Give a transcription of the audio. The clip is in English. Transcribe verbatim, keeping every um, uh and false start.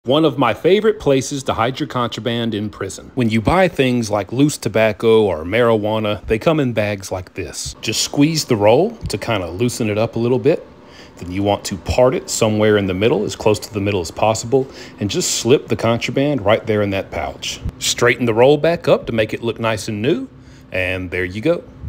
One of my favorite places to hide your contraband in prison. When you buy things like loose tobacco or marijuana, they come in bags like this. Just squeeze the roll to kind of loosen it up a little bit. Then you want to part it somewhere in the middle, as close to the middle as possible, and just slip the contraband right there in that pouch. Straighten the roll back up to make it look nice and new, and there you go.